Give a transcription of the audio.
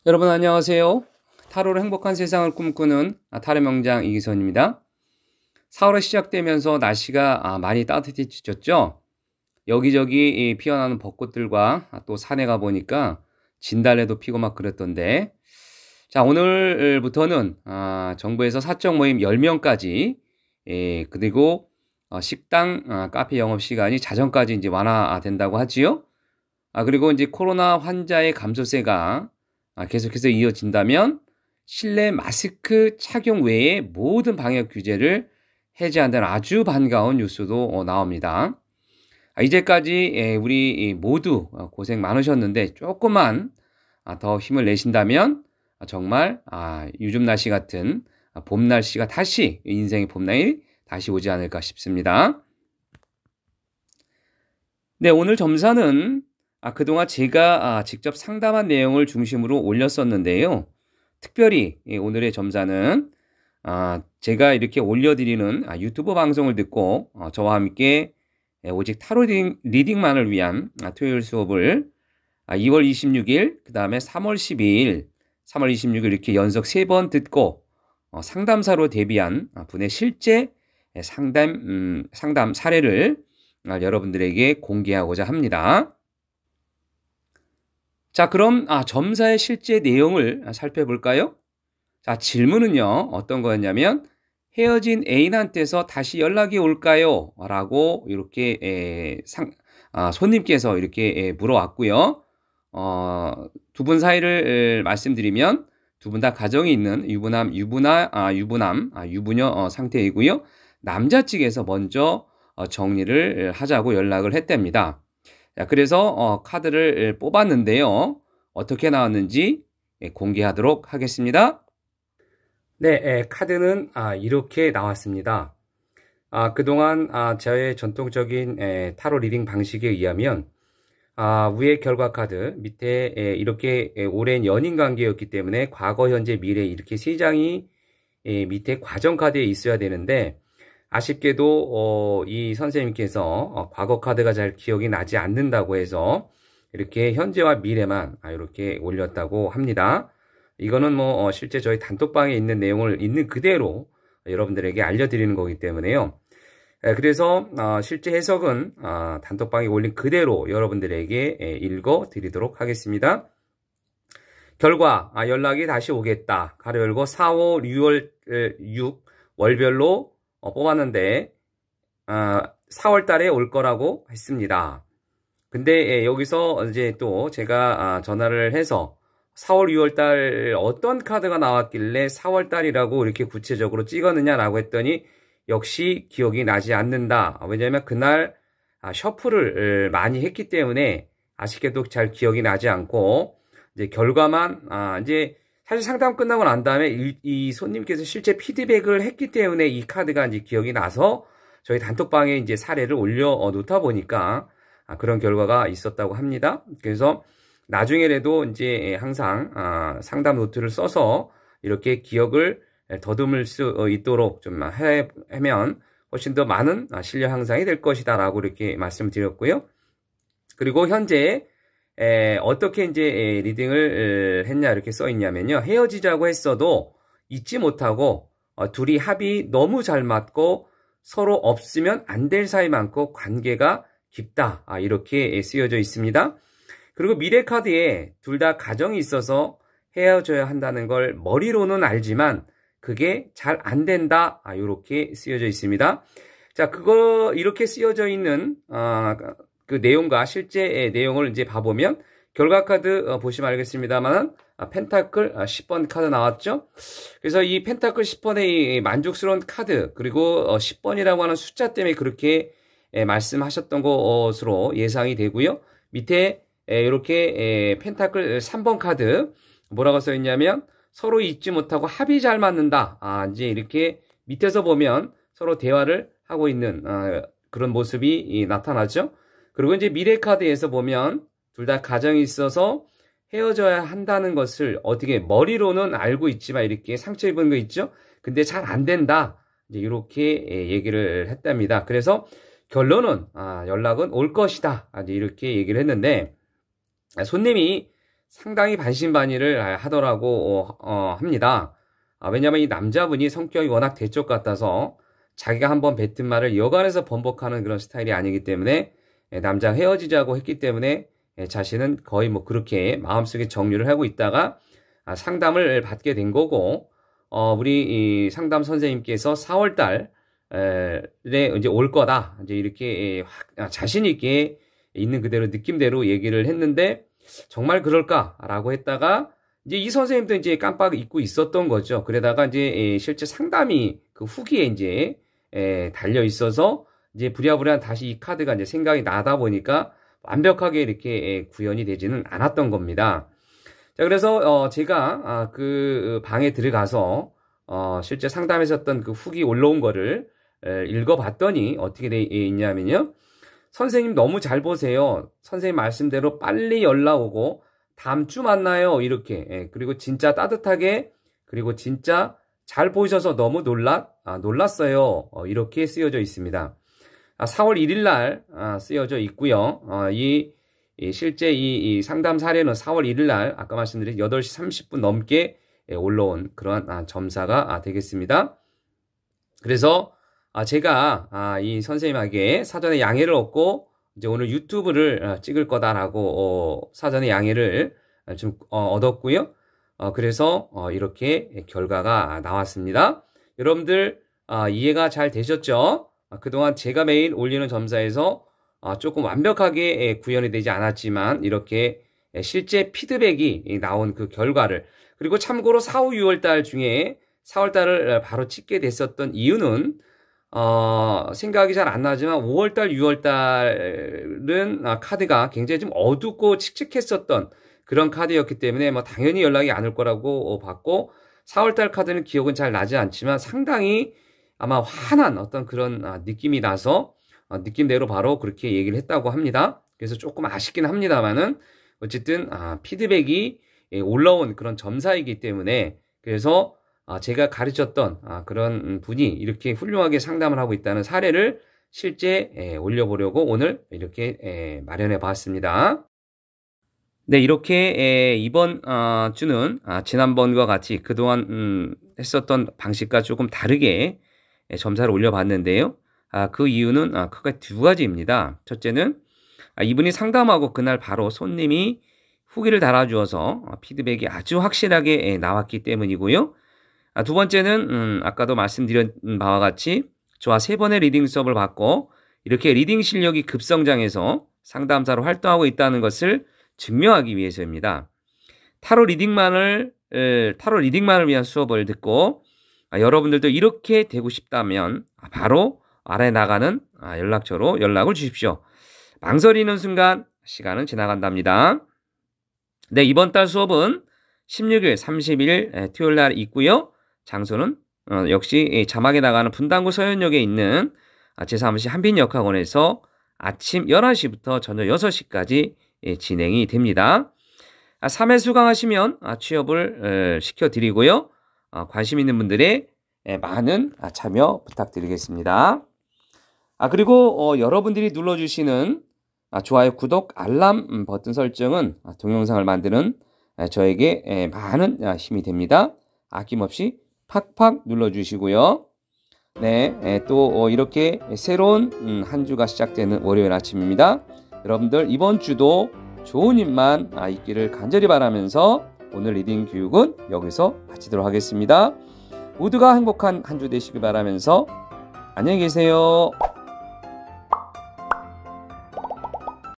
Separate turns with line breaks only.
여러분 안녕하세요. 타로로 행복한 세상을 꿈꾸는 타로 명장 이기선입니다. 4월에 시작되면서 날씨가 많이 따뜻해졌죠. 여기저기 피어나는 벚꽃들과 또 산에 가보니까 진달래도 피고 막 그랬던데, 자 오늘부터는 정부에서 사적 모임 10명까지, 그리고 식당, 카페 영업시간이 자정까지 이제 완화된다고 하지요. 그리고 이제 코로나 환자의 감소세가 계속해서 이어진다면 실내 마스크 착용 외에 모든 방역 규제를 해제한다는 아주 반가운 뉴스도 나옵니다. 이제까지 우리 모두 고생 많으셨는데 조금만 더 힘을 내신다면 정말 요즘 날씨 같은 봄 날씨가 다시, 인생의 봄날이 다시 오지 않을까 싶습니다. 네, 오늘 점사는 그동안 제가 직접 상담한 내용을 중심으로 올렸었는데요. 특별히 오늘의 점사는 제가 이렇게 올려드리는 유튜브 방송을 듣고 저와 함께 오직 타로 리딩만을 위한 토요일 수업을 2월 26일, 그 다음에 3월 12일, 3월 26일 이렇게 연속 3번 듣고 상담사로 데뷔한 분의 실제 상담 사례를 여러분들에게 공개하고자 합니다. 자, 그럼 점사의 실제 내용을 살펴볼까요? 자, 질문은요, 어떤 거였냐면, 헤어진 애인한테서 다시 연락이 올까요? 라고 이렇게 손님께서 이렇게 물어왔고요. 두 분 사이를 말씀드리면 두 분 다 가정이 있는 유부녀 상태이고요. 남자 측에서 먼저 정리를 하자고 연락을 했답니다. 자, 그래서 카드를 뽑았는데요. 어떻게 나왔는지 공개하도록 하겠습니다. 네, 카드는 이렇게 나왔습니다. 그동안 저의 전통적인 타로 리딩 방식에 의하면 위에 결과 카드, 밑에 이렇게 오랜 연인 관계였기 때문에 과거, 현재, 미래 이렇게 세 장이 밑에 과정 카드에 있어야 되는데, 아쉽게도 이 선생님께서 과거 카드가 잘 기억이 나지 않는다고 해서 이렇게 현재와 미래만 이렇게 올렸다고 합니다. 이거는 뭐 실제 저희 단톡방에 있는 내용을 있는 그대로 여러분들에게 알려드리는 거기 때문에요. 그래서 실제 해석은 단톡방에 올린 그대로 여러분들에게 읽어 드리도록 하겠습니다. 결과 연락이 다시 오겠다. 가로 열고 4, 5, 6월 6 월별로 뽑았는데 4월 달에 올 거라고 했습니다. 근데 여기서 이제 또 제가 전화를 해서 4월, 6월 달 어떤 카드가 나왔길래 4월 달이라고 이렇게 구체적으로 찍었느냐라고 했더니 역시 기억이 나지 않는다. 왜냐하면 그날 셔플을 많이 했기 때문에 아쉽게도 잘 기억이 나지 않고 이제 결과만 이제 사실 상담 끝나고 난 다음에 이 손님께서 실제 피드백을 했기 때문에 이 카드가 이제 기억이 나서 저희 단톡방에 이제 사례를 올려 놓다 보니까 그런 결과가 있었다고 합니다. 그래서 나중에라도 이제 항상 상담 노트를 써서 이렇게 기억을 더듬을 수 있도록 좀 하면 훨씬 더 많은 신뢰 향상이 될 것이다 라고 이렇게 말씀드렸고요. 그리고 현재 어떻게 이제 리딩을 했냐 이렇게 써 있냐면요. 헤어지자고 했어도 잊지 못하고 둘이 합이 너무 잘 맞고 서로 없으면 안 될 사이만큼 관계가 깊다. 이렇게 쓰여져 있습니다. 그리고 미래 카드에 둘 다 가정이 있어서 헤어져야 한다는 걸 머리로는 알지만 그게 잘 안 된다. 이렇게 쓰여져 있습니다. 자, 그거 이렇게 쓰여져 있는 그 내용과 실제 내용을 이제 봐보면 결과 카드 보시면 알겠습니다만 펜타클 10번 카드 나왔죠. 그래서 이 펜타클 10번의 만족스러운 카드 그리고 10번이라고 하는 숫자 때문에 그렇게 말씀하셨던 것으로 예상이 되고요. 밑에 이렇게 펜타클 3번 카드 뭐라고 써 있냐면 서로 잊지 못하고 합이 잘 맞는다. 이제 이렇게 밑에서 보면 서로 대화를 하고 있는 그런 모습이 나타나죠. 그리고 이제 미래 카드에서 보면 둘 다 가정이 있어서 헤어져야 한다는 것을 어떻게 머리로는 알고 있지만 이렇게 상처 입은 거 있죠. 근데 잘 안 된다. 이제 이렇게 얘기를 했답니다. 그래서 결론은 연락은 올 것이다. 이제 이렇게 얘기를 했는데 손님이 상당히 반신반의를 하더라고 합니다. 왜냐하면 이 남자분이 성격이 워낙 대쪽 같아서 자기가 한번 뱉은 말을 여간해서 번복하는 그런 스타일이 아니기 때문에 남자 헤어지자고 했기 때문에 자신은 거의 뭐 그렇게 마음속에 정리를 하고 있다가 상담을 받게 된 거고, 우리 이 상담 선생님께서 4월달에 이제 올 거다, 이제 이렇게 자신 있게 있는 그대로 느낌대로 얘기를 했는데 정말 그럴까라고 했다가 이제 이 선생님도 이제 깜빡 잊고 있었던 거죠. 그러다가 이제 실제 상담이 그 후기에 이제 달려 있어서 이제 부랴부랴 다시 이 카드가 이제 생각이 나다 보니까 완벽하게 이렇게 구현이 되지는 않았던 겁니다. 자, 그래서 제가 그 방에 들어가서 실제 상담했었던 그 후기 올라온 거를 읽어봤더니 어떻게 돼 있냐면요. 선생님 너무 잘 보세요. 선생님 말씀대로 빨리 연락 오고 다음 주 만나요. 이렇게. 그리고 진짜 따뜻하게, 그리고 진짜 잘 보셔서 너무 놀랐어요. 이렇게 쓰여져 있습니다. 4월 1일 날 쓰여져 있고요. 실제 이 상담 사례는 4월 1일 날 아까 말씀드린 8시 30분 넘게 올라온 그러한 점사가 되겠습니다. 그래서 제가 이 선생님에게 사전에 양해를 얻고 이제 오늘 유튜브를 찍을 거다라고 사전에 양해를 좀 얻었고요. 그래서 이렇게 결과가 나왔습니다. 여러분들 이해가 잘 되셨죠? 그동안 제가 매일 올리는 점사에서 조금 완벽하게 구현이 되지 않았지만 이렇게 실제 피드백이 나온 그 결과를, 그리고 참고로 4, 5, 6월달 중에 4월달을 바로 찍게 됐었던 이유는 생각이 잘 안 나지만 5월달, 6월달은 카드가 굉장히 좀 어둡고 칙칙했었던 그런 카드였기 때문에 뭐 당연히 연락이 안 올 거라고 봤고, 4월달 카드는 기억은 잘 나지 않지만 상당히 아마 환한 어떤 그런 느낌이 나서 느낌대로 바로 그렇게 얘기를 했다고 합니다. 그래서 조금 아쉽긴 합니다만은 어쨌든 피드백이 올라온 그런 점사이기 때문에, 그래서 제가 가르쳤던 그런 분이 이렇게 훌륭하게 상담을 하고 있다는 사례를 실제 올려보려고 오늘 이렇게 마련해 봤습니다. 네, 이렇게 이번 주는 지난번과 같이 그동안 했었던 방식과 조금 다르게 점사를 올려봤는데요. 그 이유는 크게 두 가지입니다. 첫째는 이분이 상담하고 그날 바로 손님이 후기를 달아주어서 피드백이 아주 확실하게 나왔기 때문이고요. 두 번째는 아까도 말씀드린 바와 같이 저와 3번의 리딩 수업을 받고 이렇게 리딩 실력이 급성장해서 상담사로 활동하고 있다는 것을 증명하기 위해서입니다. 타로 리딩만을 위한 수업을 듣고 여러분들도 이렇게 되고 싶다면 바로 아래 나가는 연락처로 연락을 주십시오. 망설이는 순간 시간은 지나간답니다. 네, 이번 달 수업은 16일, 30일 토요일 날 있고요. 장소는 역시 자막에 나가는 분당구 서현역에 있는 제3시 한빛역학원에서 아침 11시부터 저녁 6시까지 진행이 됩니다. 3회 수강하시면 취업을 시켜드리고요. 관심 있는 분들의 많은 참여 부탁드리겠습니다. 그리고 여러분들이 눌러주시는 좋아요, 구독, 알람 버튼 설정은 동영상을 만드는 저에게 많은 힘이 됩니다. 아낌없이 팍팍 눌러주시고요. 네, 또 이렇게 새로운 한 주가 시작되는 월요일 아침입니다. 여러분들 이번 주도 좋은 일만 있기를 간절히 바라면서 오늘 리딩 교육은 여기서 마치도록 하겠습니다. 모두가 행복한 한 주 되시길 바라면서 안녕히 계세요.